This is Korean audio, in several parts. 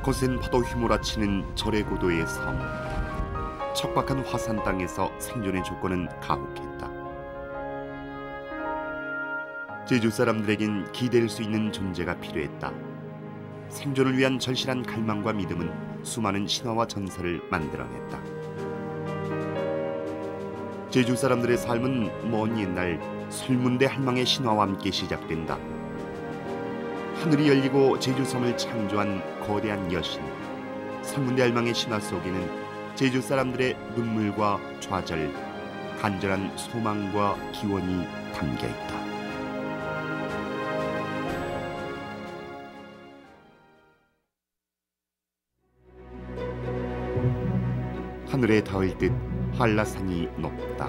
거센 파도 휘몰아치는 절의 고도의 섬. 척박한 화산 땅에서 생존의 조건은 가혹했다. 제주 사람들에겐 기댈 수 있는 존재가 필요했다. 생존을 위한 절실한 갈망과 믿음은 수많은 신화와 전설을 만들어냈다. 제주 사람들의 삶은 먼 옛날 설문대 할망의 신화와 함께 시작된다. 하늘이 열리고 제주섬을 창조한 거대한 여신, 설문대 할망의 신화 속에는 제주 사람들의 눈물과 좌절, 간절한 소망과 기원이 담겨 있다. 하늘에 닿을 듯 한라산이 높다.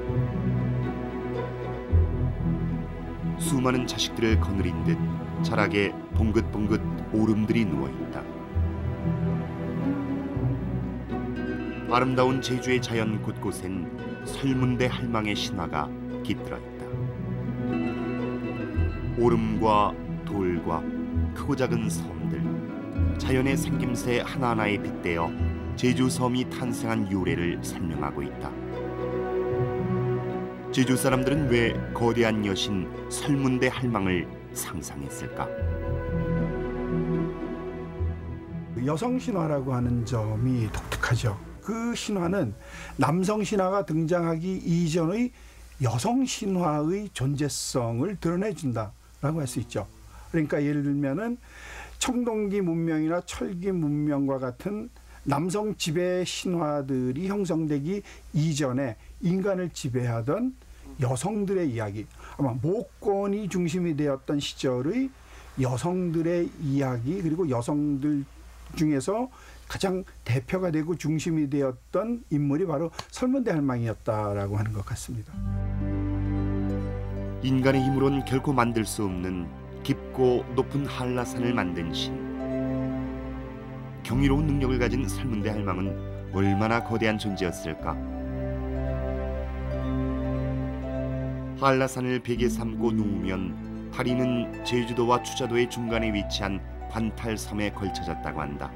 수많은 자식들을 거느린 듯 자락에 봉긋봉긋 오름들이 누워있다. 아름다운 제주의 자연 곳곳엔 설문대 할망의 신화가 깃들어 있다. 오름과 돌과 크고 작은 섬들, 자연의 생김새 하나하나에 빗대어 제주섬이 탄생한 유래를 설명하고 있다. 제주 사람들은 왜 거대한 여신 설문대 할망을 상상했을까? 여성 신화라고 하는 점이 독특하죠. 그 신화는 남성 신화가 등장하기 이전의 여성 신화의 존재성을 드러내준다라고 할 수 있죠. 그러니까 예를 들면은 청동기 문명이나 철기 문명과 같은 남성 지배 신화들이 형성되기 이전에 인간을 지배하던 여성들의 이야기, 아마 모권이 중심이 되었던 시절의 여성들의 이야기, 그리고 여성들 중에서 가장 대표가 되고 중심이 되었던 인물이 바로 설문대 할망이었다라고 하는 것 같습니다. 인간의 힘으로는 결코 만들 수 없는 깊고 높은 한라산을 만든 신. 경이로운 능력을 가진 설문대 할망은 얼마나 거대한 존재였을까? 한라산을 베개 삼고 누우면 다리는 제주도와 추자도의 중간에 위치한 관탈섬에 걸쳐졌다고 한다.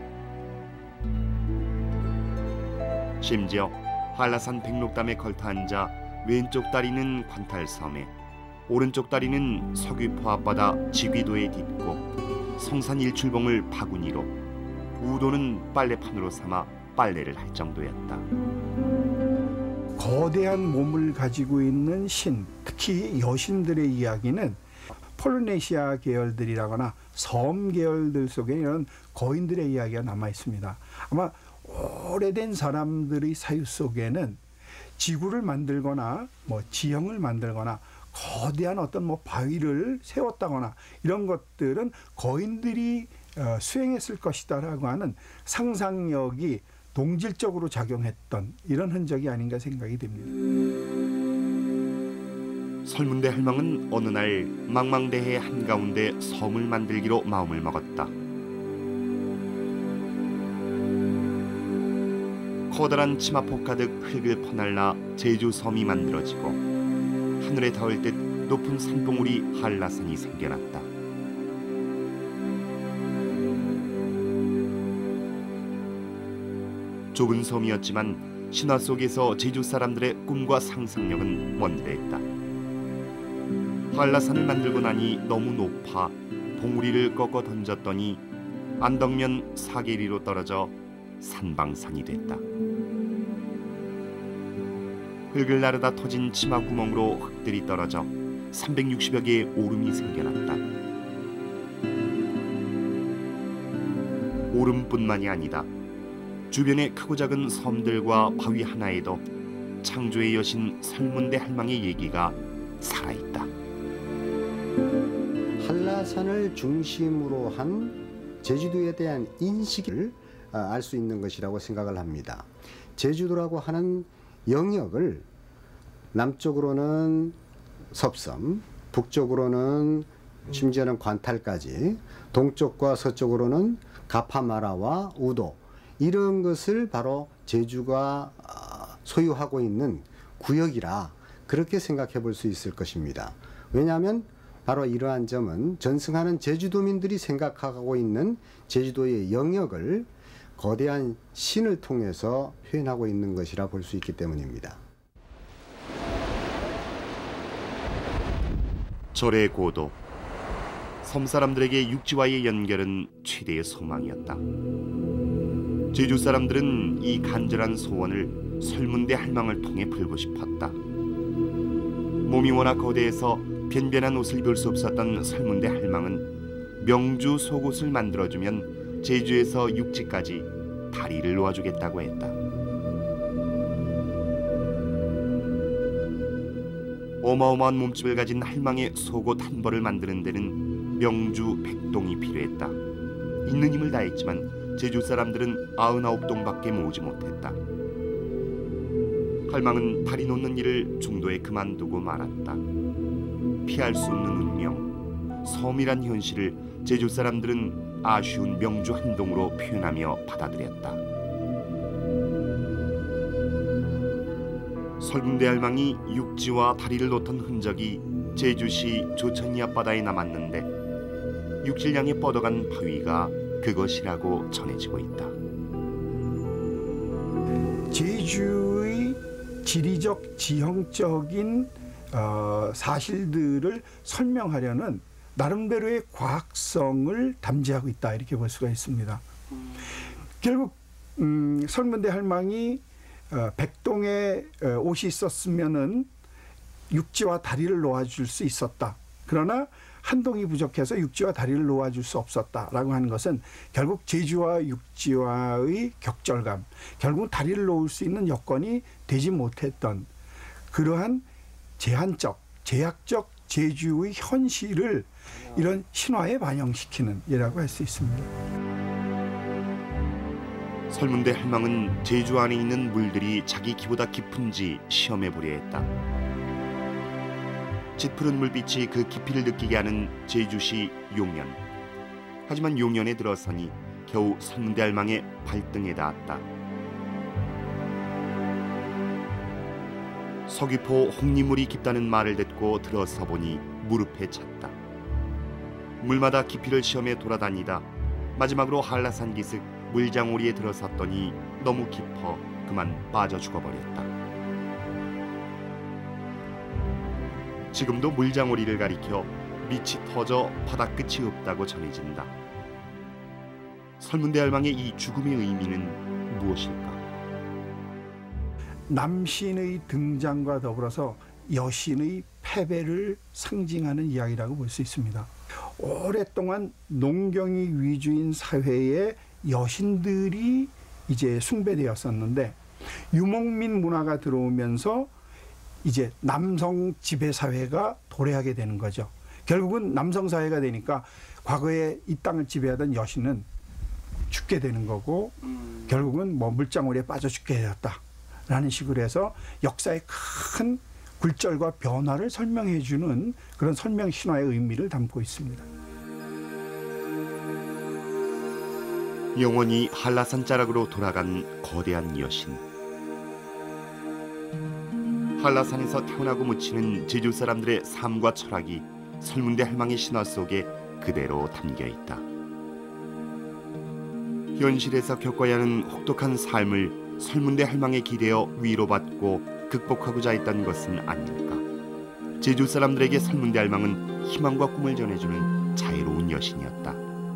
심지어 한라산 백록담에 걸터 앉아 왼쪽 다리는 관탈섬에, 오른쪽 다리는 석유포 앞바다 지귀도에 딛고 성산 일출봉을 바구니로, 우도는 빨래판으로 삼아 빨래를 할 정도였다. 거대한 몸을 가지고 있는 신, 특히 여신들의 이야기는 폴리네시아 계열들이라거나 섬 계열들 속에 이런 거인들의 이야기가 남아 있습니다. 아마 오래된 사람들의 사유 속에는 지구를 만들거나 지형을 만들거나 거대한 어떤 바위를 세웠다거나 이런 것들은 거인들이 수행했을 것이다라고 하는 상상력이 동질적으로 작용했던 이런 흔적이 아닌가 생각이 됩니다. 설문대 할망은 어느 날 망망대해 한가운데 섬을 만들기로 마음을 먹었다. 커다란 치마폭 가득 흙을 퍼날라 제주섬이 만들어지고 하늘에 닿을 듯 높은 산봉우리 한라산이 생겨났다. 좁은 섬이었지만 신화 속에서 제주 사람들의 꿈과 상상력은 원대했다. 한라산을 만들고 나니 너무 높아 봉우리를 꺾어 던졌더니 안덕면 사계리로 떨어져 산방산이 됐다. 흙을 나르다 터진 치마 구멍으로 흙들이 떨어져 360여 개의 오름이 생겨났다. 오름뿐만이 아니다. 주변의 크고 작은 섬들과 바위 하나에도 창조의 여신 설문대 할망의 얘기가 살아있다. 한라산을 중심으로 한 제주도에 대한 인식을 알 수 있는 것이라고 생각을 합니다. 제주도라고 하는 영역을 남쪽으로는 섭섬, 북쪽으로는 심지어는 관탈까지, 동쪽과 서쪽으로는 가파마라와 우도, 이런 것을 바로 제주가 소유하고 있는 구역이라 그렇게 생각해 볼 수 있을 것입니다. 왜냐하면 바로 이러한 점은 전승하는 제주도민들이 생각하고 있는 제주도의 영역을 거대한 신을 통해서 표현하고 있는 것이라 볼 수 있기 때문입니다. 절의 고도. 섬 사람들에게 육지와의 연결은 최대의 소망이었다. 제주 사람들은 이 간절한 소원을 설문대 할망을 통해 풀고 싶었다. 몸이 워낙 거대해서 변변한 옷을 입을 수 없었던 설문대 할망은 명주 속옷을 만들어주면 제주에서 육지까지 다리를 놓아주겠다고 했다. 어마어마한 몸집을 가진 할망의 속옷 한 벌을 만드는 데는 명주 100동이 필요했다. 있는 힘을 다했지만 제주 사람들은 99동밖에 모으지 못했다. 할망은 다리 놓는 일을 중도에 그만두고 말았다. 피할 수 없는 운명, 섬이란 현실을 제주 사람들은 아쉬운 명주 한 동으로 표현하며 받아들였다. 설문대 할망이 육지와 다리를 놓던 흔적이 제주시 조천이 앞바다에 남았는데 육질량에 뻗어간 바위가 그것이라고 전해지고 있다. 제주의 지리적, 지형적인 사실들을 설명하려는 나름대로의 과학성을 담지하고 있다, 이렇게 볼 수가 있습니다. 결국 설문대 할망이 백동에 옷이 있었으면은 육지와 다리를 놓아줄 수 있었다. 그러나 한 동이 부족해서 육지와 다리를 놓아줄 수 없었다라고 하는 것은 결국 제주와 육지와의 격절감, 결국 다리를 놓을 수 있는 여건이 되지 못했던 그러한 제한적, 제약적 제주의 현실을 이런 신화에 반영시키는 예라고 할 수 있습니다. 설문대 할망은 제주 안에 있는 물들이 자기 키보다 깊은지 시험해보려 했다. 짙푸른 물빛이 그 깊이를 느끼게 하는 제주시 용연. 하지만 용연에 들어서니 겨우 설문대 할망의 발등에 닿았다. 서귀포 홍리물이 깊다는 말을 듣고 들어서 보니 무릎에 찼다. 물마다 깊이를 시험해 돌아다니다 마지막으로 한라산 기슭 물장오리에 들어섰더니 너무 깊어 그만 빠져 죽어버렸다. 지금도 물장오리를 가리켜 밑이 터져 바닥 끝이 없다고 전해진다. 설문대 할망의 이 죽음의 의미는 무엇일까? 남신의 등장과 더불어서 여신의 패배를 상징하는 이야기라고 볼 수 있습니다. 오랫동안 농경이 위주인 사회에 여신들이 이제 숭배되었었는데 유목민 문화가 들어오면서 이제 남성 지배 사회가 도래하게 되는 거죠. 결국은 남성 사회가 되니까 과거에 이 땅을 지배하던 여신은 죽게 되는 거고 결국은 뭐 물장오리에 빠져 죽게 되었다라는 식으로 해서 역사의 큰 굴절과 변화를 설명해 주는 그런 설명 신화의 의미를 담고 있습니다. 영원히 한라산 자락으로 돌아간 거대한 여신. 한라산에서 태어나고 묻히는 제주 사람들의 삶과 철학이 설문대 할망의 신화 속에 그대로 담겨 있다. 현실에서 겪어야 하는 혹독한 삶을 설문대 할망에 기대어 위로받고 극복하고자 했던 것은 아닐까. 제주 사람들에게 설문대 할망은 희망과 꿈을 전해주는 자유로운 여신이었다.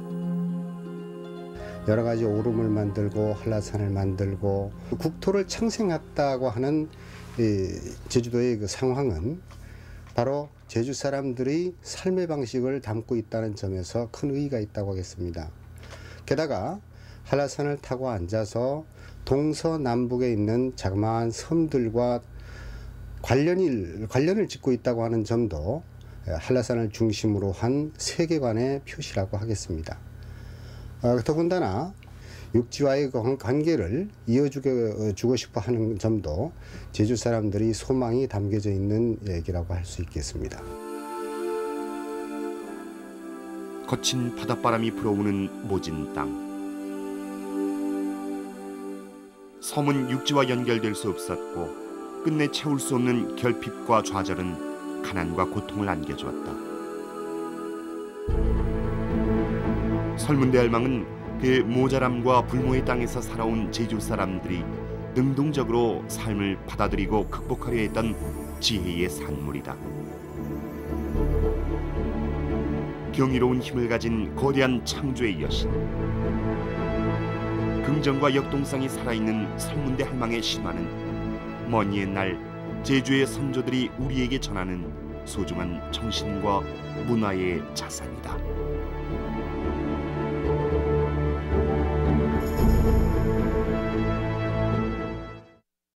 여러 가지 오름을 만들고 한라산을 만들고 국토를 창생했다고 하는 제주도의 그 상황은 바로 제주 사람들의 삶의 방식을 담고 있다는 점에서 큰 의의가 있다고 하겠습니다. 게다가 한라산을 타고 앉아서 동서남북에 있는 자그마한 섬들과 관련을 짓고 있다고 하는 점도 한라산을 중심으로 한 세계관의 표시라고 하겠습니다. 더군다나 육지와의 관계를 이어주고 싶어 하는 점도 제주 사람들이 소망이 담겨져 있는 얘기라고 할 수 있겠습니다. 거친 바닷바람이 불어오는 모진 땅. 섬은 육지와 연결될 수 없었고 끝내 채울 수 없는 결핍과 좌절은 가난과 고통을 안겨주었다. 설문대할망은 그 모자람과 불모의 땅에서 살아온 제주 사람들이 능동적으로 삶을 받아들이고 극복하려 했던 지혜의 산물이다. 경이로운 힘을 가진 거대한 창조의 여신, 긍정과 역동성이 살아있는 설문대할망의 신화는 먼 옛날 제주의 선조들이 우리에게 전하는 소중한 정신과 문화의 자산이다.